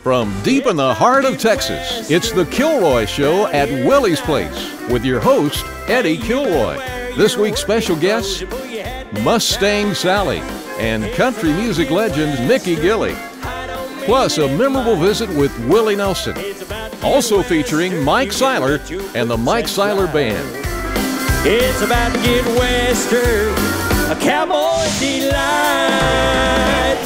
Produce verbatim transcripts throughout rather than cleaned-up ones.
From deep in the heart of Texas, it's the Kilroy Show at Willie's Place with your host, Eddie Kilroy. This week's special guests, Mustang Sally and country music legend Mickey Gilley. Plus a memorable visit with Willie Nelson. Also featuring Mike Seiler and the Mike Seiler Band. It's about to get western, a cowboy delight.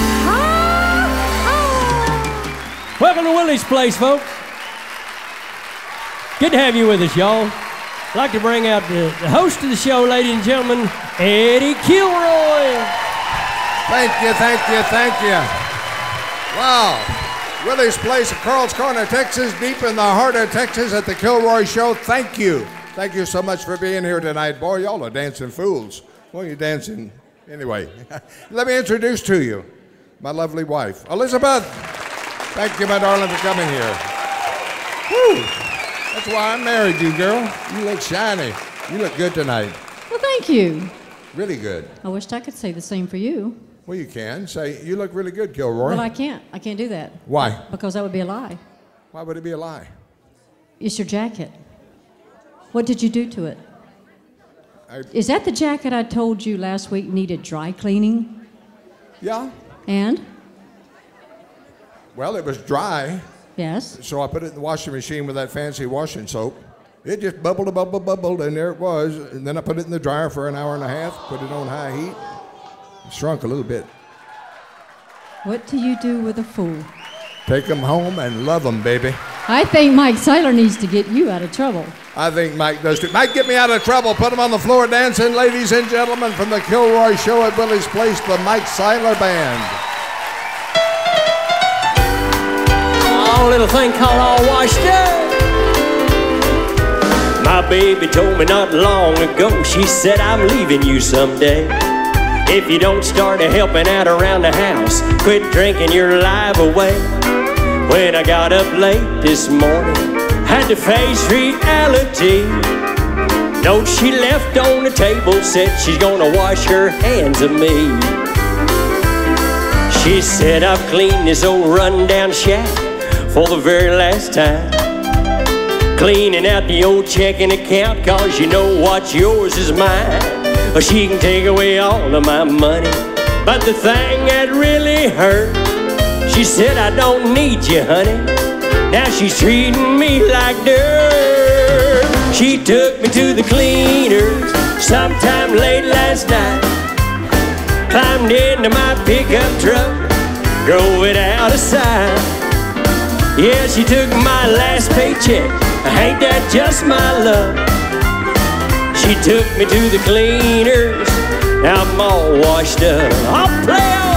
Welcome to Willie's Place, folks. Good to have you with us, y'all. I'd like to bring out the, the host of the show, ladies and gentlemen, Eddie Kilroy. Thank you, thank you, thank you. Wow. Willie's Place at Carl's Corner, Texas, deep in the heart of Texas at the Kilroy Show. Thank you. Thank you so much for being here tonight. Boy, y'all are dancing fools. Well, you're dancing anyway. Let me introduce to you my lovely wife, Elizabeth. Thank you, my darling, for coming here. Whew. That's why I married you, girl. You look shiny. You look good tonight. Well, thank you. Really good. I wished I could say the same for you. Well, you can. Say, you look really good, Kilroy. Well, I can't. I can't do that. Why? Because that would be a lie. Why would it be a lie? It's your jacket. What did you do to it? I, Is that the jacket I told you last week needed dry cleaning? Yeah. And? Well, it was dry. Yes. So I put it in the washing machine with that fancy washing soap. It just bubbled, bubbled, bubbled, and there it was. And then I put it in the dryer for an hour and a half, put it on high heat. It shrunk a little bit. What do you do with a fool? Take them home and love them, baby. I think Mike Seiler needs to get you out of trouble. I think Mike does too. Mike, get me out of trouble. Put him on the floor dancing, ladies and gentlemen, from the Kilroy Show at Willie's Place, the Mike Seiler Band. Oh, little thing called All Washed Up. My baby told me not long ago, she said, I'm leaving you someday. If you don't start helping out around the house, quit drinking your life away. When I got up late this morning, had to face reality. Note she left on the table, said she's gonna wash her hands of me. She said, I've cleaned this old rundown shack for the very last time. Cleaning out the old checking account, cause you know what's yours is mine. Well, she can take away all of my money, but the thing that really hurt, she said, I don't need you, honey. Now she's treating me like dirt. She took me to the cleaners sometime late last night. Climbed into my pickup truck, drove it out of sight. Yeah, she took my last paycheck. Ain't that just my luck? She took me to the cleaners. Now I'm all washed up. I'll play on.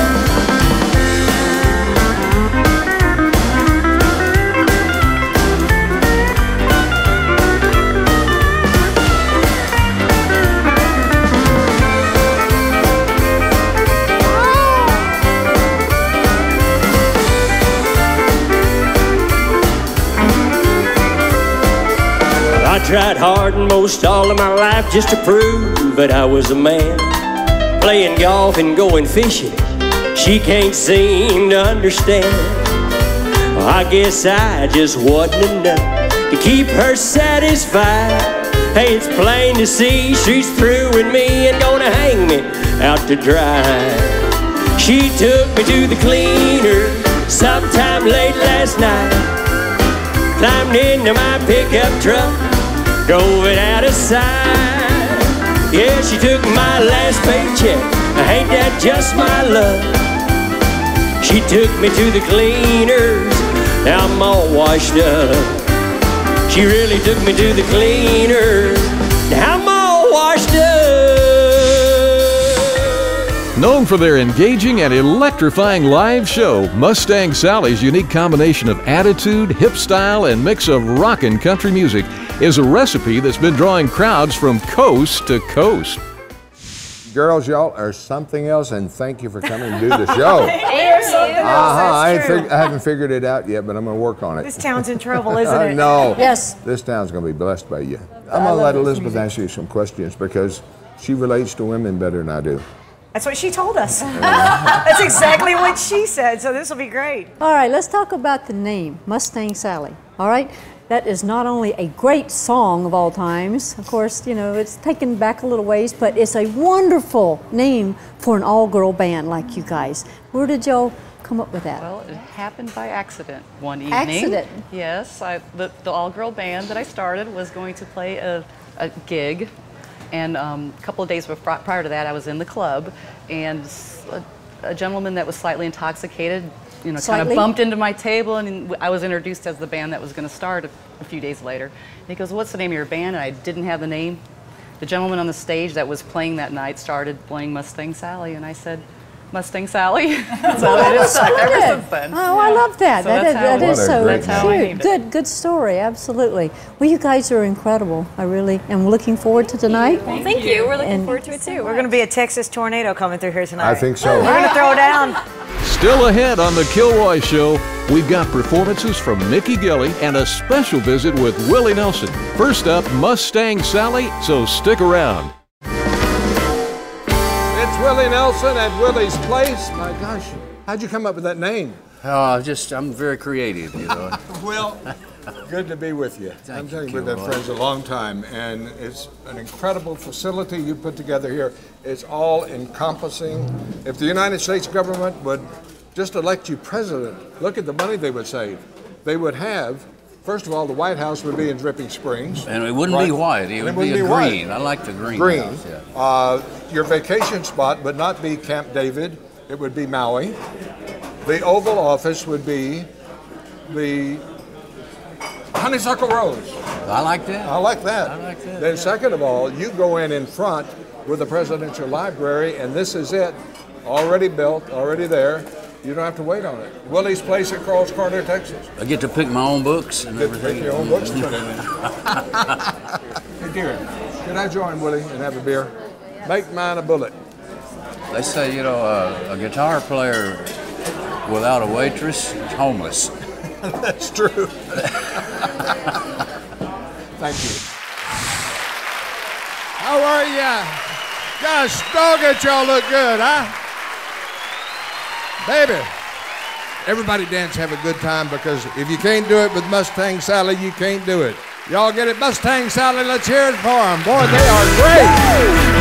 I tried hard most all of my life just to prove that I was a man. Playing golf and going fishing, she can't seem to understand. I guess I just wasn't enough to keep her satisfied. Hey, it's plain to see she's through with me and gonna hang me out to dry. She took me to the cleaner sometime late last night. Climbed into my pickup truck, drove it out of sight. Yeah, she took my last paycheck. Ain't that just my luck? She took me to the cleaners. Now I'm all washed up. She really took me to the cleaners. Now I'm all washed up. Known for their engaging and electrifying live show, Mustang Sally's unique combination of attitude, hip style, and mix of rock and country music is a recipe that's been drawing crowds from coast to coast. Girls, y'all are something else, and thank you for coming to do the show. Uh-huh, I, ain't fig- I haven't figured it out yet, but I'm going to work on it. This town's in trouble, isn't I it? know. Yes. This town's going to be blessed by you. I'm going to let Elizabeth ask you some questions because she relates to women better than I do. That's what she told us. That's exactly what she said, so this will be great. All right, let's talk about the name, Mustang Sally. All right, that is not only a great song of all times, of course, you know, it's taken back a little ways, but it's a wonderful name for an all-girl band like you guys. Where did y'all come up with that? Well, it happened by accident one evening. Accident? Yes, I, the, the all-girl band that I started was going to play a, a gig. And um, a couple of days before, prior to that, I was in the club, and a, a gentleman that was slightly intoxicated, you know, kind of bumped into my table, and I was introduced as the band that was going to start a, a few days later. And he goes, "What's the name of your band?" And I didn't have the name. The gentleman on the stage that was playing that night started playing Mustang Sally, and I said, "Mustang Sally." So it is stuck ever since then. Oh, I love that. So that that's is, how that it is was. so That's how I named cute. it. Good, good story. Absolutely. Well, you guys are incredible. I really am looking forward to tonight. Well, thank you. We're looking And- forward to it too. We're going to be a Texas tornado coming through here tonight. I think so. We're going to throw down. Still ahead on The Kilroy Show, we've got performances from Mickey Gilley and a special visit with Willie Nelson. First up, Mustang Sally, so stick around. It's Willie Nelson at Willie's Place. My gosh, how'd you come up with that name? Oh, just, I'm very creative, you know. Well, good to be with you. I'm telling you, we've been Kilroy. friends a long time, and it's an incredible facility you put together here. It's all encompassing. If the United States government would just elect you president, look at the money they would save. They would have, first of all, the White House would be in Dripping Springs. And it wouldn't right? be white, it And would wouldn't be a white. green. I like the green. Green. house, yeah. Uh, your vacation spot would not be Camp David, it would be Maui. The Oval Office would be the Honeysuckle Rose. I like that. I like that. I like that, Then yeah. second of all, you go in in front with the Presidential Library, and this is it. Already built, already there. You don't have to wait on it. Willie's Place at Carl's Corner, Texas. I get to pick my own books and Get to everything. pick your own books to put in there. Hey dear, can I join Willie and have a beer? Make mine a bullet. They say, you know, uh, a guitar player without a waitress is homeless. That's true. Thank you. How are ya? Gosh, dog it, y'all look good, huh? Baby, everybody dance, have a good time, because if you can't do it with Mustang Sally, you can't do it. Y'all get it? Mustang Sally, let's hear it for them. Boy, they are great.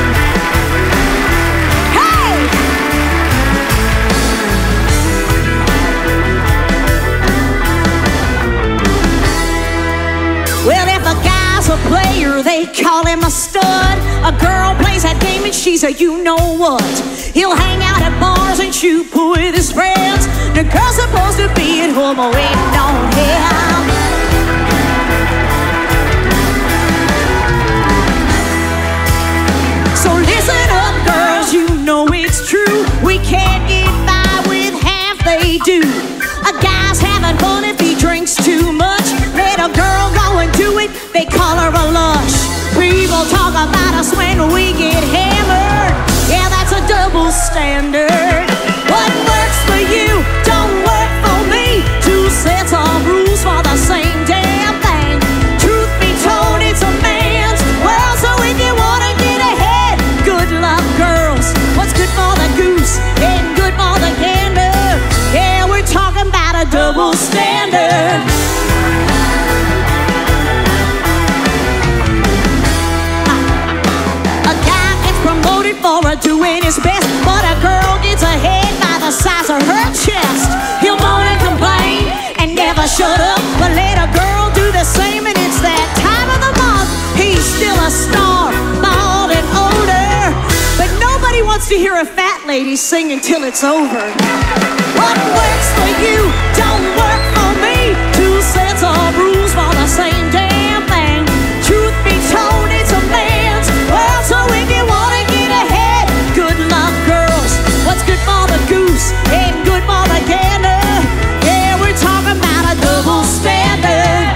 Well, if a guy's a player, they call him a stud. A girl plays that game and she's a you-know-what. He'll hang out at bars and shoot pool with his friends. The girl's supposed to be at home waiting on him. So listen up, girls, you know it's true. We can't get by with half they do. A guy's having fun if he drinks too much. Let a girl go and do it, they call her a lush. People talk about us when we get hammered. Yeah, that's a double standard. What works for you don't work for me. Two sets of rules for the same damn thing. Truth be told, it's a man's world. So if you wanna get ahead, good luck, girls. What's good for the goose ain't good for the gander. Yeah, we're talking about a double standard. A guy gets promoted for a doing his best, but a girl gets ahead by the size of her chest. He'll moan and complain and never shut up, but let a girl do the same and it's that time of the month. He's still a star, bald and older, but nobody wants to hear a fat lady sing until it's over. What works for you don't work for me. Two sets of rules for the same damn thing. Truth be told, it's a man's world. So if you wanna get ahead, good luck, girls. What's good for the goose ain't good for the gander. Yeah, we're talking about a double standard.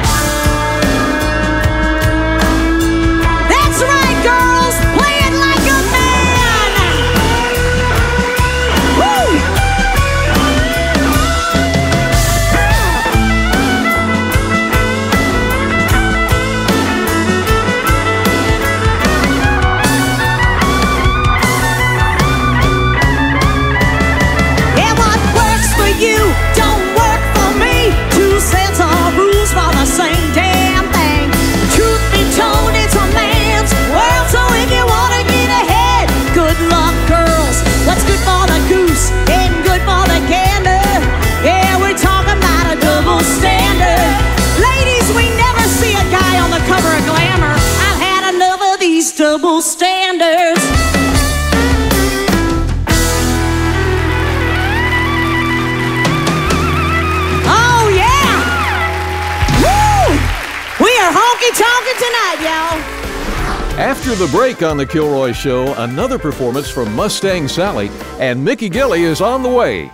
That's right, girls. Play it like a man. Woo! those standards. Oh, yeah! Woo! We are honky-tonkin' tonight, y'all. After the break on The Kilroy Show, another performance from Mustang Sally, and Mickey Gilley is on the way.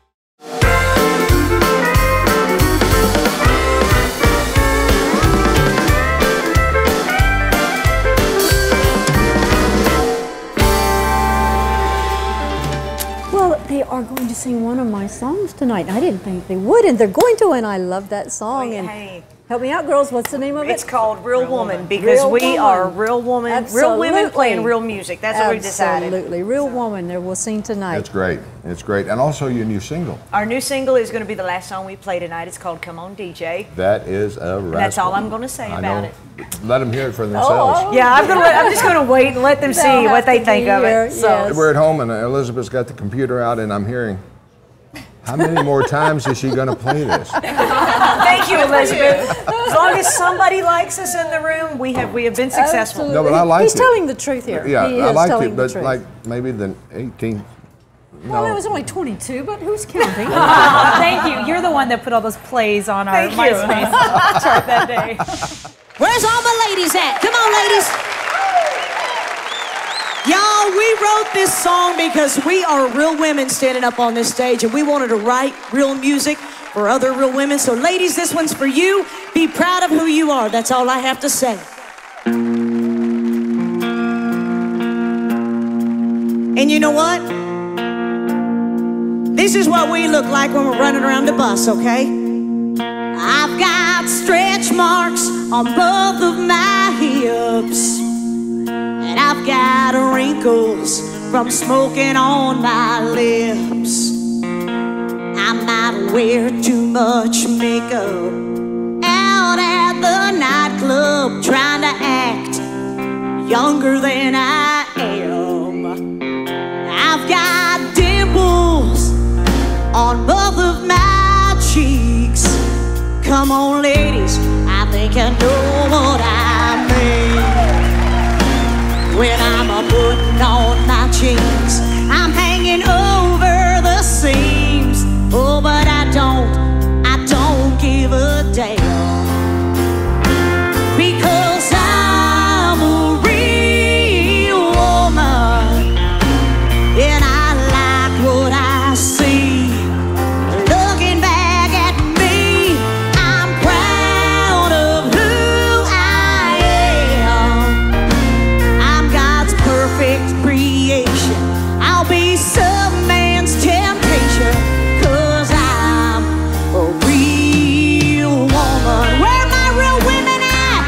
Well, they are going to sing one of my songs tonight. I didn't think they would, and they're going to, and I love that song. Wait, and hey. Help me out, girls. What's the name of it? It's called Real, real Woman, woman because real we woman. are real woman, Absolutely. real women playing real music. That's what we decided. Absolutely, Real Woman. There we'll sing tonight. It's great. It's great, and also your new single. Our new single is going to be the last song we play tonight. It's called "Come On, D J." That is a rascal. That's all I'm going to say I about know. it. Let them hear it for themselves. Oh, oh. Yeah, I'm, gonna let, I'm just going to wait and let them see what they think of it. So. Yes. We're at home, and Elizabeth's got the computer out, and I'm hearing. How many more times is she going to play this? Thank you, Elizabeth. As long as somebody likes us in the room, we have we have been successful. No, but I like He's it. telling the truth here. Yeah, he I is liked telling it, the but truth. like maybe the eighteenth. Well, No. it was only twenty-two, but who's counting? Thank you. You're the one that put all those plays on our Thank you. MySpace chart that day. Where's all my ladies at? Come on, ladies. Y'all, we wrote this song because we are real women standing up on this stage, and we wanted to write real music for other real women. So, ladies, this one's for you. Be proud of who you are. That's all I have to say. And you know what? This is what we look like when we're running around the bus, okay? I've got stretch marks on both of my hips, and I've got wrinkles from smoking on my lips. I might wear too much makeup out at the nightclub, trying to act younger than I am. I've got dimples on both of my cheeks. Come on, ladies, I think I know what I mean. When I'm a putting on my jeans, I'm hanging over the seams. Oh, but I don't, I don't give a damn, because I'm a real woman, and I like what I see. Looking back at me, I'm proud of who I am. I'm God's perfect creation. I'll be some man's temptation, 'cause I'm a real woman. Where my real women at?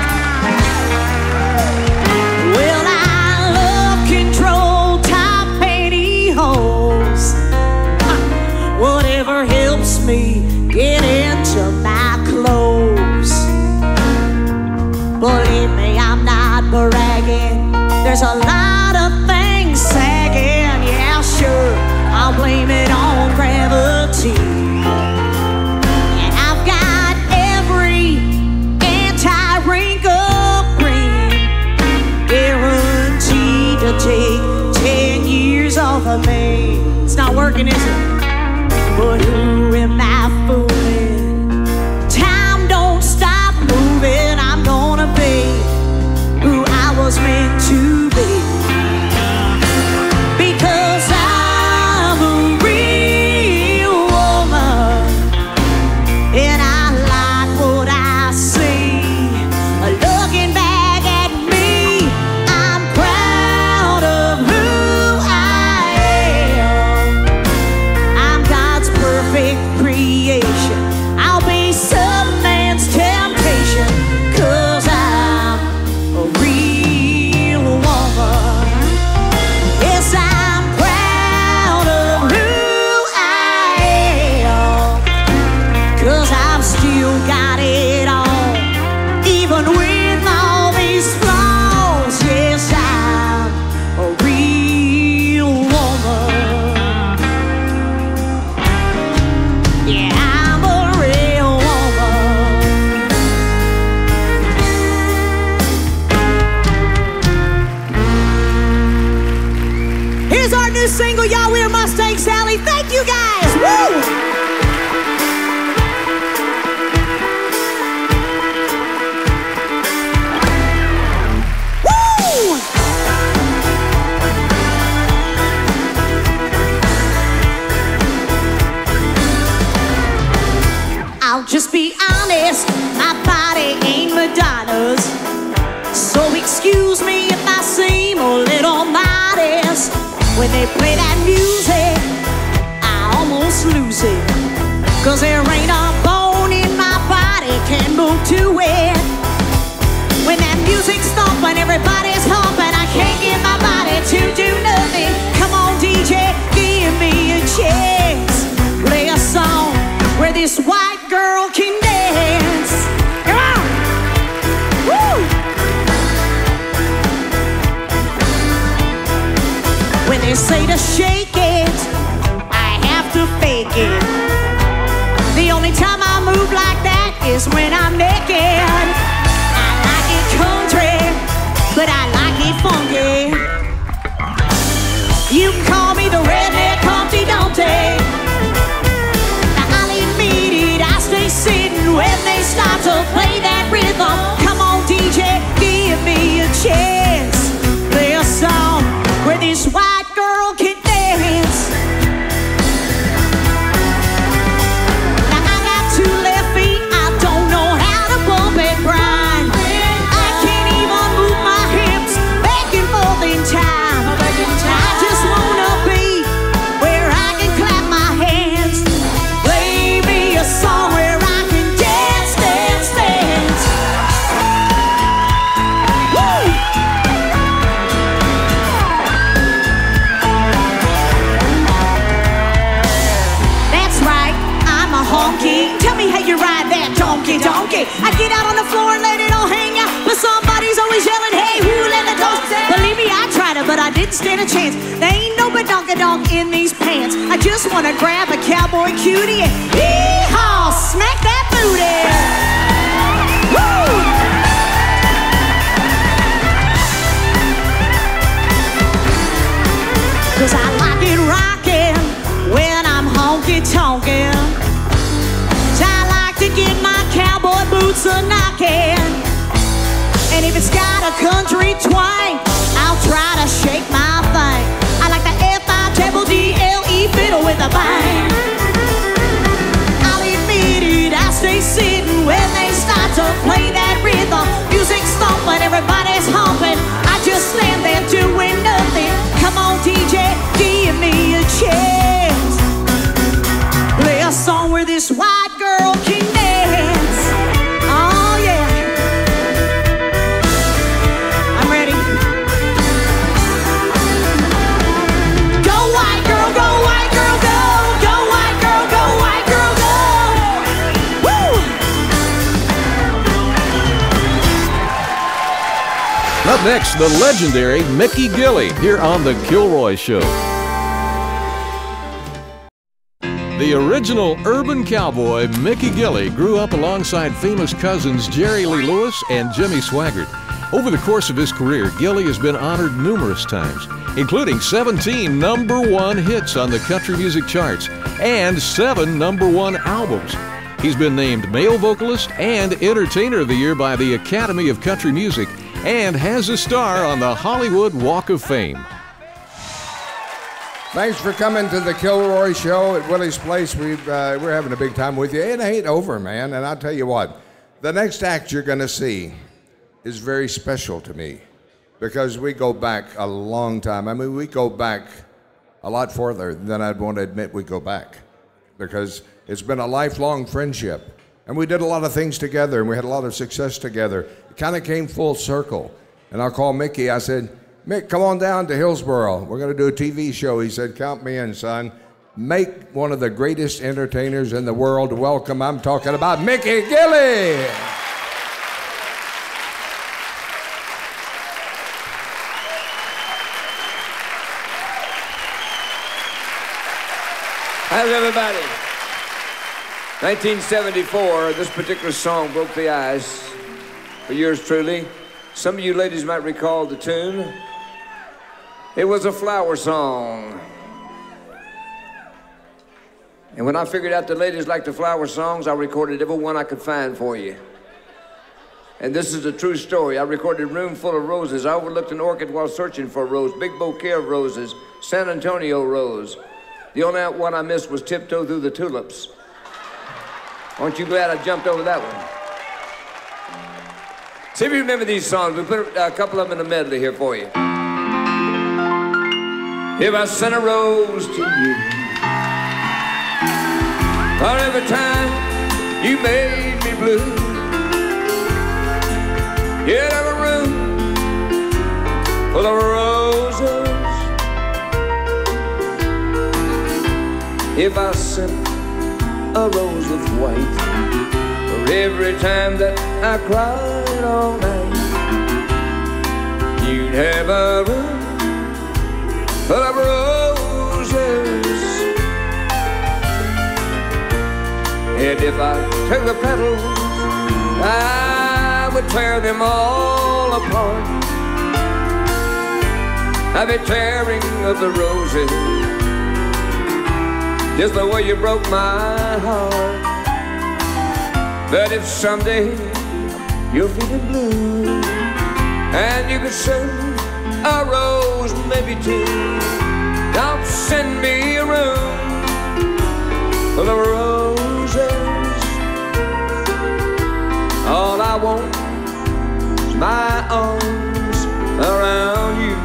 Well, I love control top pantyhose. Whatever helps me get into my clothes. Believe me, I'm not bragging. There's a lot of things sagging. Yeah, sure, I'll blame it on gravity. And I've got every anti-wrinkle cream, guaranteed to take ten years off of me. It's not working, is it? But who am I fooling? Time don't stop moving. I'm gonna be who I was meant to be, because I'm a real woman, and I like what I see. Looking back at me, I'm proud of who I am. I'm God's perfect creation. I'll be some man's temptation, 'cause I'm a real woman. Yes, I'm proud of who I am, 'cause I've still got it all, even with all these flaws. Yes, I'm a real woman. Yeah, I'm a real woman. I'll just be honest, my body ain't Madonna's. So excuse me if I seem a little modest. When they play that music, I almost lose it. Cause there ain't a bone in my body can move to it. When that music's thumping, everybody's humping, I can't get my body to do nothing. Come on D J, give me a chance. Play a song where this white girl can dance. Come on! Woo! When they say to shake it, I have to fake it. The only time I move like that is when I'm naked. I like it country, but I like it funky. You can call me the redneck Humpty Dumpty. Stay sitting when they start to play that rhythm. Come on D J, give me a chance. Play a song where this white girl can dance. Now I got two left feet, I don't know how to bump and grind. I can't even move my hips back and forth in time. I just wanna be where I can clap my hands. Play me a song where I can dance, dance, dance. Woo! That's right, I'm a honky. Tell me how you ride that donkey, donkey. I get out on the floor and let it all hang out, but somebody's always yelling, hey, who let the dog stand? Believe me, I tried it, but I didn't stand a chance. There ain't no badonka-donk in these pants. I just wanna grab a cowboy cutie and hee-haw, smack that booty. Woo! Cause I like it rockin' when I'm honky-tonkin'. I like to get my cowboy boots a-knockin'. And if it's got a country twang, I'll try to shake my thing. I like the F I double D L E fiddle with a bang. I'll admit it, I stay sitting when they start to play that rhythm. Music's thumping, everybody's humping. I just stand there doing nothing. Come on D J, give me a chance. Play a song where this white girl can dance. Oh yeah. I'm ready. Go white girl, go white girl, go. Go white girl, go white girl, go. Woo! Up next, the legendary Mickey Gilley here on The Kilroy Show. The original urban cowboy, Mickey Gilley, grew up alongside famous cousins Jerry Lee Lewis and Jimmy Swaggart. Over the course of his career, Gilley has been honored numerous times, including seventeen number one hits on the country music charts and seven number one albums. He's been named Male Vocalist and Entertainer of the Year by the Academy of Country Music and has a star on the Hollywood Walk of Fame. Thanks for coming to the Kilroy Show at Willie's Place. We've, uh, we're having a big time with you. It ain't over, man. And I'll tell you what, the next act you're going to see is very special to me because we go back a long time. I mean, we go back a lot further than I'd want to admit we go back because it's been a lifelong friendship. And we did a lot of things together, and we had a lot of success together. It kind of came full circle. And I called Mickey. I said, Mick, come on down to Hillsboro. We're going to do a T V show. He said, count me in, son. Make one of the greatest entertainers in the world welcome. I'm talking about Mickey Gilley. How's everybody? nineteen seventy-four, this particular song broke the ice for yours truly. Some of you ladies might recall the tune. It was a flower song. And when I figured out the ladies liked the flower songs, I recorded every one I could find for you. And this is a true story. I recorded a room full of roses. I overlooked an orchid while searching for a rose, big bouquet of roses, San Antonio rose. The only one I missed was Tiptoe Through the Tulips. Aren't you glad I jumped over that one? See if you remember these songs. We put a couple of them in a medley here for you. If I sent a rose to you, or every time you made me blue, you'd have a room full of roses. If I sent a rose of white for every time that I cried all night, you'd have a room full of roses. And if I took the petals, I would tear them all apart. I'd be tearing up the roses just the way you broke my heart. But if someday you're feeling blue and you could send a rose, maybe two, don't send me a room full of roses. All I want is my arms around you.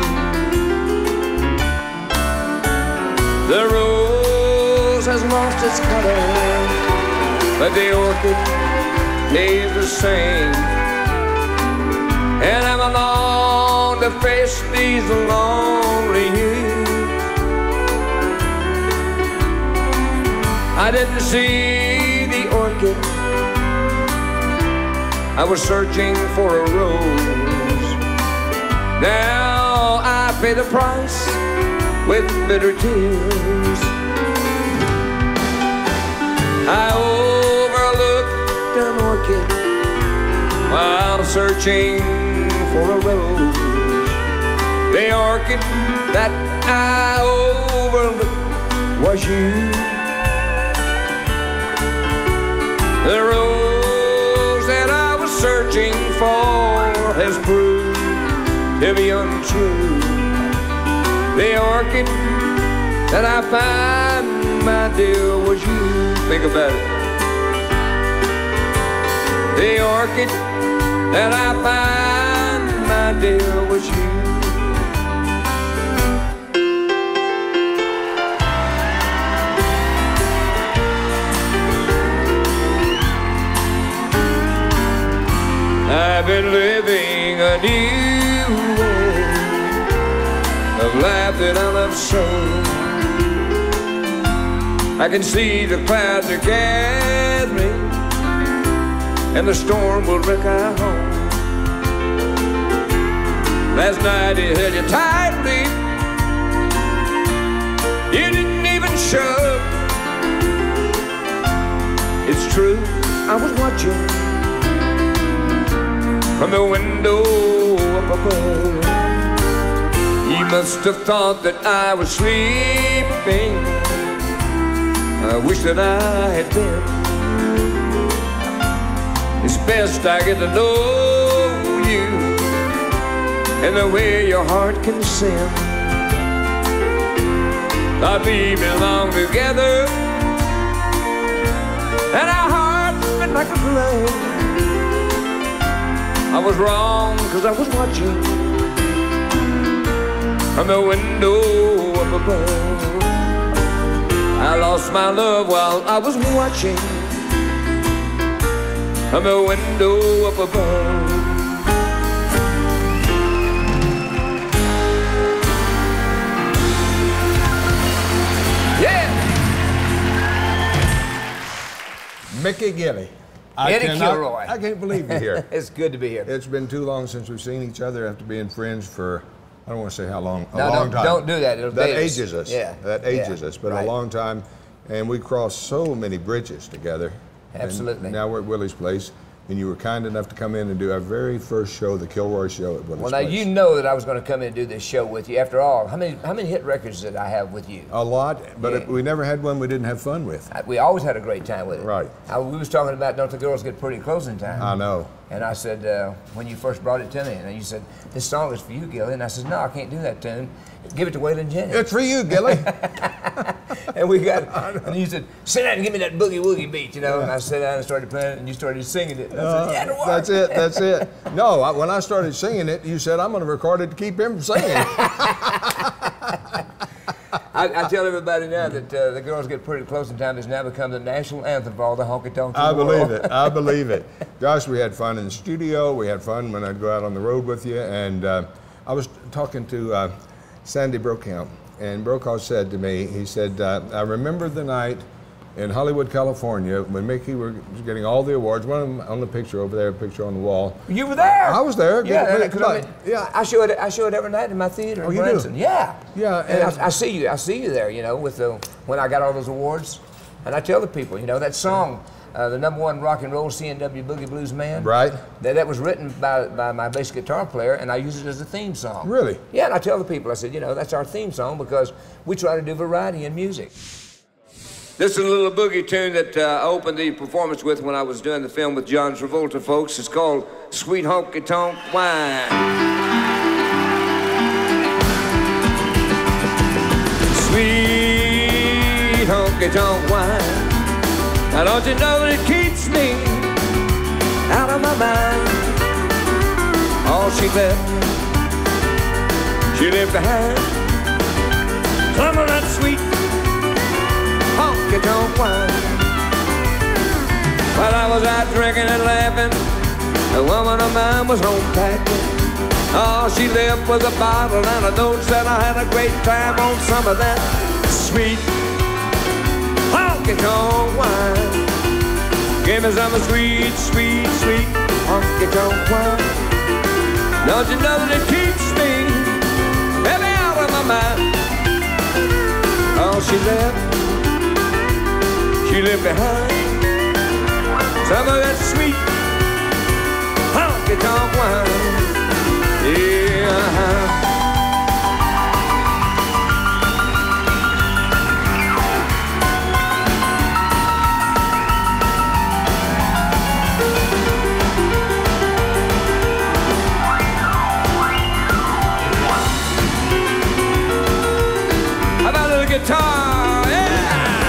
The rose has lost its color, but the orchid stays the same. And I'm alone to face these lonely years. I didn't see the orchid, I was searching for a rose. Now I pay the price with bitter tears. I overlooked an orchid while searching for a rose. The orchid that I overlooked was you. The rose that I was searching for has proved to be untrue. The orchid that I find, my dear, was you. Think about it. The orchid that I find, my dear, was you. I've been living a new way of life that I love so. I can see the clouds are gathering and the storm will wreck our home. Last night it held you tightly, you didn't even show. It's true, I was watching from the window up above. You must have thought that I was sleeping. I wish that I had been. It's best I get to know you and the way your heart can sing. Thought we belong together and our hearts fit like a glove. I was wrong cause I was watching from the window up above. I lost my love while I was watching from the window up above. Yeah! Mickey Gilley. I Eddie cannot, Kilroy. I can't believe you're here. It's good to be here. It's been too long since we've seen each other after being friends for, I don't want to say how long, a No, long don't- time. don't do that. It'll That date us. ages us. Yeah. That ages Yeah. us, but Right. a long time. And we crossed so many bridges together. And Absolutely. now we're at Willie's Place, and you were kind enough to come in and do our very first show, the Kilroy Show at Willie's Well, now Place. you know that I was going to come in and do this show with you. After all, how many how many hit records did I have with you? A lot, but Yeah. it, we never had one we didn't have fun with. I- We always had a great time with it. Right. I, we was talking about don't the girls get pretty close in time? I know. And I said, uh, when you first brought it to me, and you said, this song is for you, Gilly. And I said, no, I can't do that tune. Give it to Waylon Jennings. It's for you, Gilly. And we got, and you said, sit down and give me that boogie woogie beat, you know. Yeah. And I sat down and started playing it, and you started singing it. And I uh, said, yeah, it'll work. That's it, that's it. No, I, when I started singing it, you said, I'm going to record it to keep him from singing. I, I tell everybody now that uh, the Girls Get Pretty Close in Time has now become the national anthem for all the honky-tonks in I the believe world. it, I believe it. Gosh, we had fun in the studio. We had fun when I'd go out on the road with you. And uh, I was talking to uh, Sandy Brokaw, and Brokaw said to me, he said, uh, I remember the night in Hollywood, California, when Mickey was getting all the awards. One of them on the picture over there, a picture on the wall. You were there. I was there. Yeah, Get, because I mean, yeah, I show it. I show it every night in my theater. Oh, in you Branson. do? Yeah, yeah. And, and I, I see you. I see you there. You know, with the when I got all those awards, and I tell the people, you know, that song, uh, the number one rock and roll C and W Boogie Blues Man. Right. That that was written by by my bass guitar player, and I use it as a theme song. Really? Yeah, and I tell the people, I said, you know, that's our theme song because we try to do variety in music. This is a little boogie tune that uh, I opened the performance with when I was doing the film with John Travolta, folks. It's called Sweet Honky Tonk Wine. Sweet honky tonk wine. Now don't you know that it keeps me out of my mind? All she left, she left behind some of that sweet honky-tonk wine. While I was out drinking and laughing, a woman of mine was home packing. All she left was a bottle and a note said I had a great time on some of that sweet honky-tonk wine. Give me some sweet, sweet, sweet honky-tonk wine. Don't you know that it keeps me baby out of my mind? All she left, she left behind some of that sweet honky-tonk wine. Yeah. How about a little guitar? Yeah.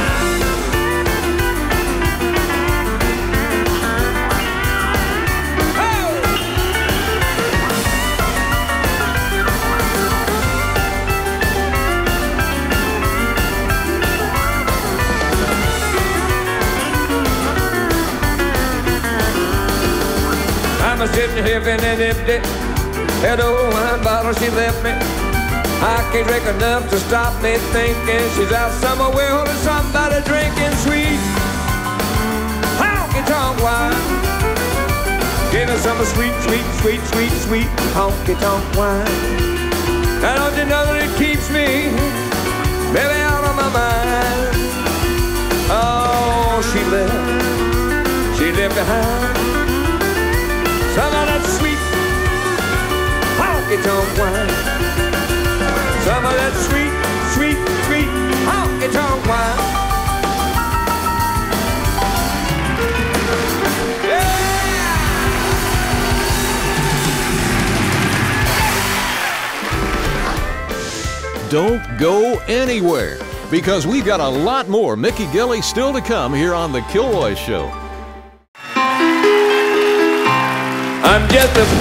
I was sitting here feeling empty. That old wine bottle she left me. I can't drink enough to stop me thinking she's out somewhere holding somebody drinking sweet honky-tonk wine. Give me some sweet, sweet, sweet, sweet, sweet honky-tonk wine. Now don't you know that it keeps me baby out of my mind? Oh, she left, she left behind some of that sweet honky-tonk wine. Some of that sweet, sweet, sweet honky-tonk wine. Yeah! Don't go anywhere, because we've got a lot more Mickey Gilley still to come here on The Kilroy Show. I'm just a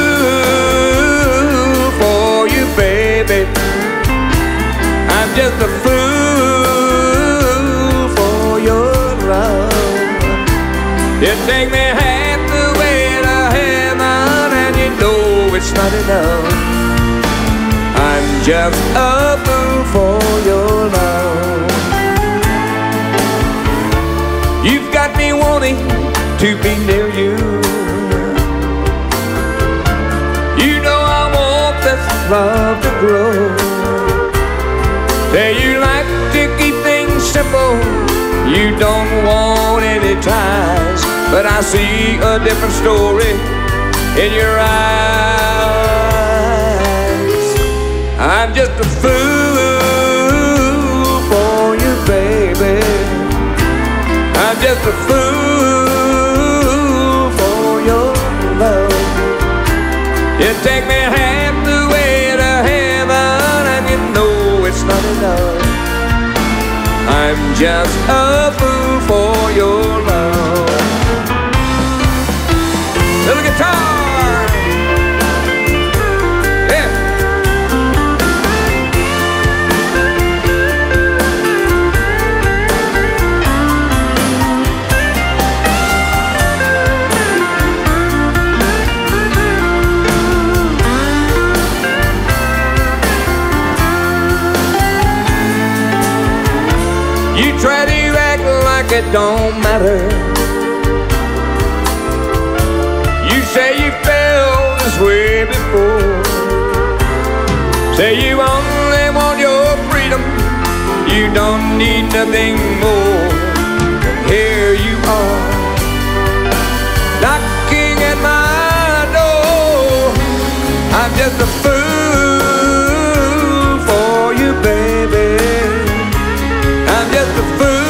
fool for you, baby. I'm just a fool for your love. You take me half the way to heaven, and you know it's not enough. I'm just a fool for your love. You've got me wanting to be near you. Love to grow. Say you like to keep things simple. You don't want any ties, but I see a different story in your eyes. I'm just a fool for you, baby. I'm just a fool for your love. You take me half the way to heaven, and you know it's not enough. I'm just a fool for your love. Little guitar. Try to act like it don't matter. You say you felt this way before. Say you only want your freedom, you don't need nothing more. Here you are, knocking at my door. I'm just a fool for you, baby. I'm just a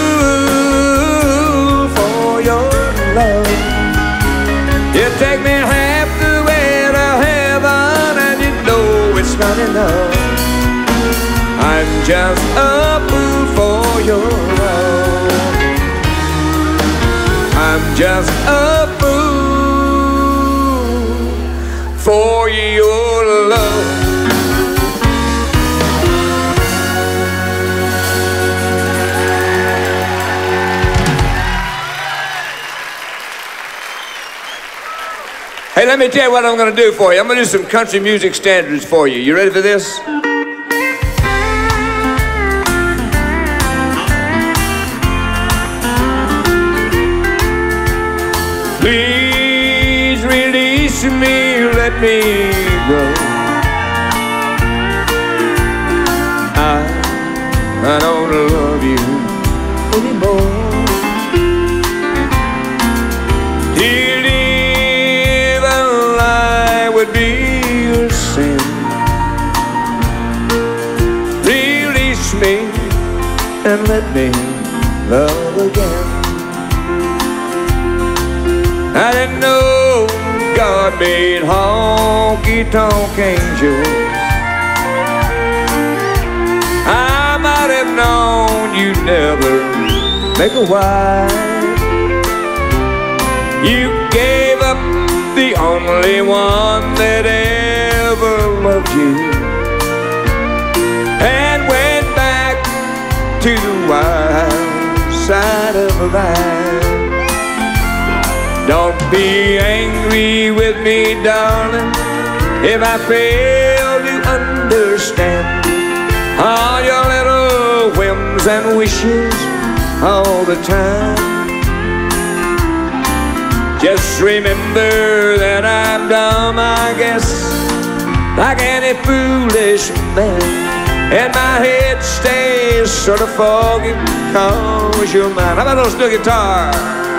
fool for your love. You take me half the way to heaven, and you know it's not enough. I'm just a fool for your love. I'm just a fool for your love. Hey, let me tell you what I'm going to do for you. I'm going to do some country music standards for you. You ready for this? Please release me, let me go. I, I don't love you anymore. Would be a sin. Release me and let me love again. I didn't know God made honky-tonk angels. I might have known you'd never make a wife. You gave up the only one that ever loved you, and went back to the wild side of life. Don't be angry with me, darling, if I fail to understand all your little whims and wishes all the time. Just remember that I'm dumb, I guess, like any foolish man, and my head stays sort of foggy cause you're mine. How about a little steel guitar?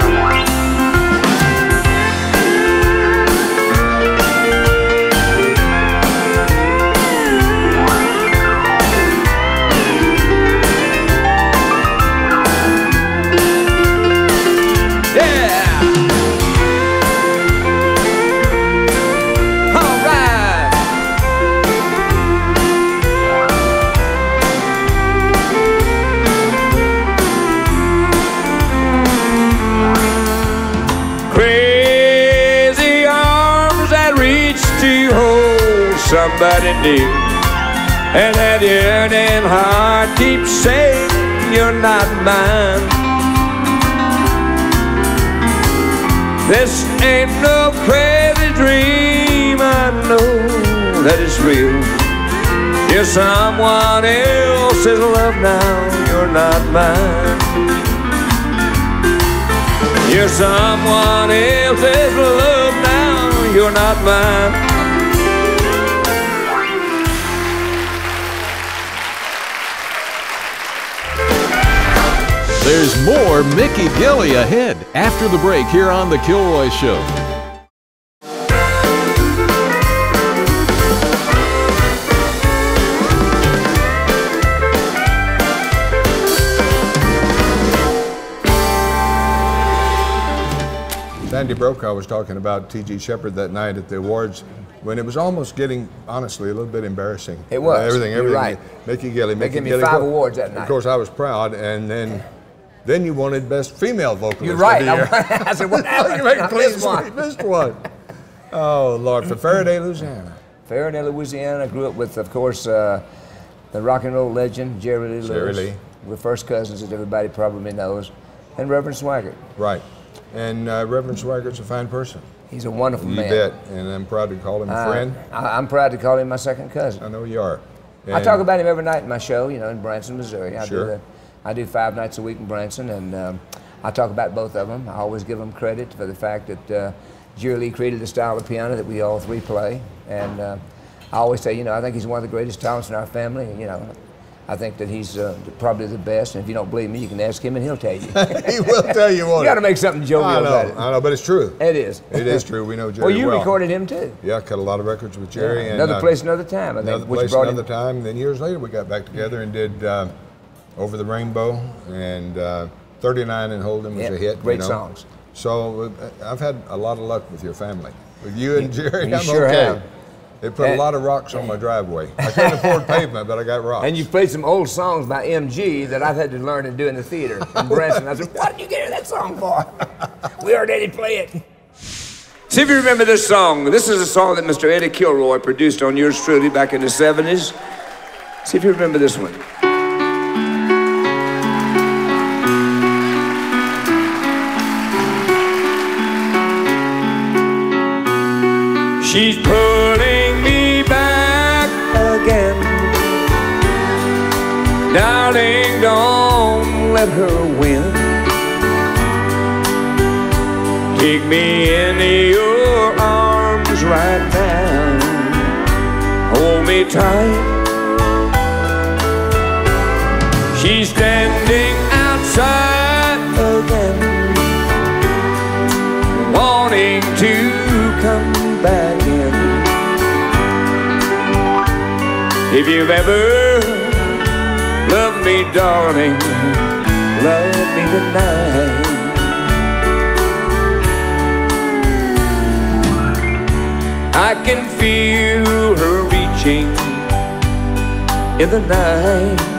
Somebody new, and that yearning heart keeps saying you're not mine. This ain't no crazy dream, I know that it's real. You're someone else's love now, you're not mine. You're someone else's love now, you're not mine. There's more Mickey Gilley ahead after the break here on The Kilroy Show. Sandy Brokaw was talking about T G Shepherd that night at the awards. when it was almost getting, honestly, a little bit embarrassing. It was. Uh, everything, You're everything. right. Mickey Gilley, They Mickey gave me Gilley. five Of awards that night. Of course, I was proud, and then, then you wanted Best Female Vocalist. You're right. Of the year. I, I said, what happened? You I missed missed one. one. You missed one. Oh Lord, for Faraday, Louisiana. Faraday, Louisiana. I grew up with, of course, uh, the rock and roll legend Jerry Lee Lewis. Jerry Lee. We're first cousins, as everybody probably knows, and Reverend Swaggart. Right, and uh, Reverend Swaggart's a fine person. He's a wonderful you man. bet, and I'm proud to call him a Uh, friend. I, I'm proud to call him my second cousin. I know you are. I And- talk about him every night in my show, you know, in Branson, Missouri. I Sure. do the, I do five nights a week in Branson, and um, I talk about both of them. I always give them credit for the fact that uh, Jerry Lee created a style of piano that we all three play, and uh, I always say, you know, I think he's one of the greatest talents in our family. You know, I think that he's uh, probably the best, and if you don't believe me, you can ask him, and he'll tell you. He will tell you what. You got to make something jovial I know, about it. I know, but it's true. It is. It is true. We know Jerry well. You well. recorded him too. Yeah, I cut a lot of records with Jerry. Yeah, and, another uh, place, another time. I think. Another which place, brought another him, time. Then years later, we got back together and did uh, Over the Rainbow, and uh, thirty-nine and Hold'em was Yeah, a hit. great you know? songs. So uh, I've had a lot of luck with your family. With you and Jerry, you I'm sure okay. have. They put a And- lot of rocks on my driveway. I couldn't afford pavement, but I got rocks. And you played some old songs by M G that I've had to learn to do in the theater in Branson. I said, "What did you get her that song for?" We heard Eddie play it. See if you remember this song. This is a song that Mister Eddie Kilroy produced on yours truly back in the seventies. See if you remember this one. She's pulling me back again. Darling, don't let her win. Take me into your arms right now. Hold me tight. She's standing outside again, wanting to come back in. If you've ever loved me, darling, love me tonight. I can feel her reaching in the night.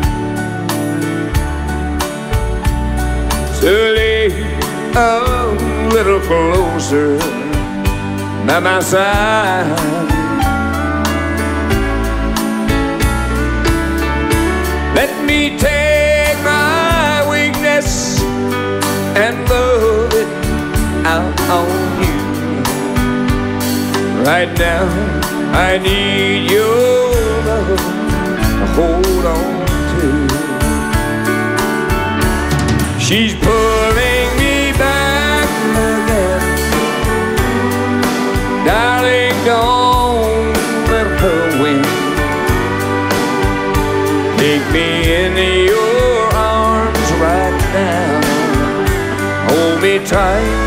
So lay a little closer by my side. Let me take my weakness and love it out on you. Right now, I need your love to hold on to. She's pulling me back again. Darling, don't let her win. Take me into your arms right now. Hold me tight.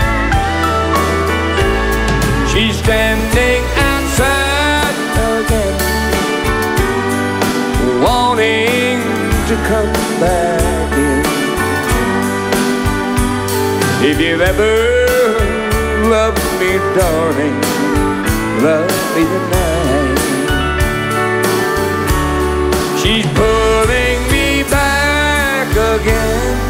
She's standing outside again, wanting to come back in. If you've ever loved me, darling, love me tonight. She's pulling me back again.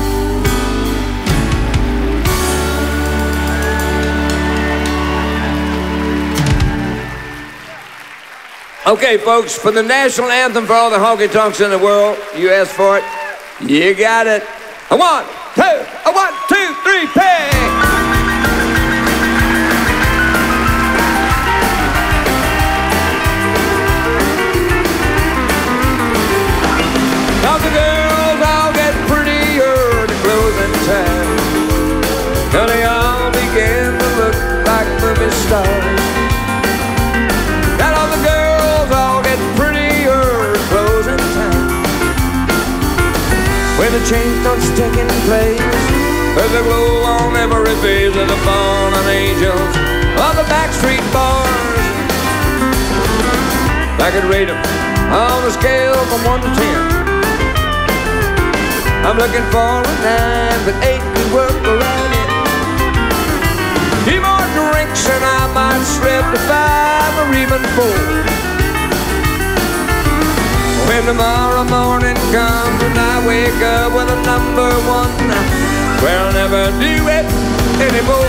Okay, folks, for the national anthem for all the honky-tonks in the world, you asked for it, you got it. A one, two, a one, two, three, pay! Now the girls all get prettier to closing time. Now they all begin to look like movie stars. Now all the girls all get prettier to closing time. When the change starts taking place, there's a glow on every face of the fallen angels of the backstreet bars. I could rate them on a scale from one to ten. I'm looking for a nine, but eight could work around it. Keep on drinking. drinks and I might slip to five or even four. When tomorrow morning comes and I wake up with a number one, well, I'll never do it anymore.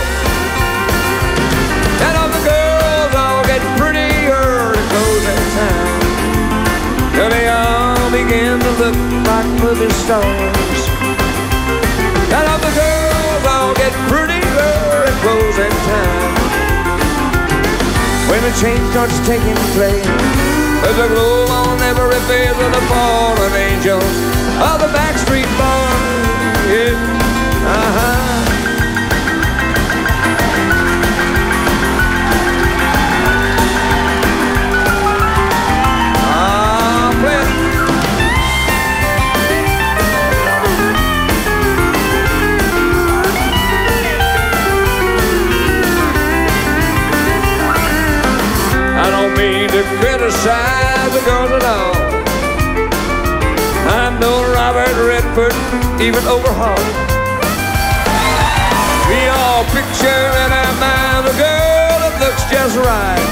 And all the girls all get prettier at closing time, and they all begin to look like movie stars. And all the girls all get prettier at closing time, when the change starts taking place. There's a glow on every face of the fallen angels of the Backstreet Boys. Yeah, uh-huh. I don't mean to criticize the girls at all. I'm no Robert Redford, even Overhaul. We all picture in our minds a girl that looks just right.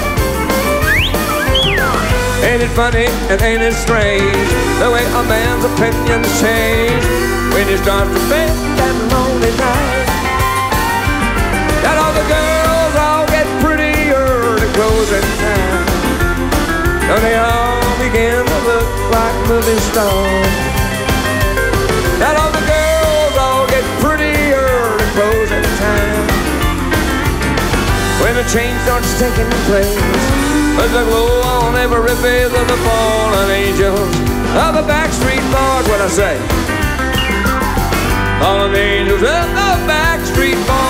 Ain't it funny and ain't it strange the way a man's opinions change when he starts to think that lonely night? That all the girls all get prettier at closing time, and they all begin to look like movie stars. That all the girls all get prettier at closing time, when the change starts taking place. There's a glow on every face of the fallen angels of the Backstreet Boys. What I say? Fallen angels of the Backstreet Boys.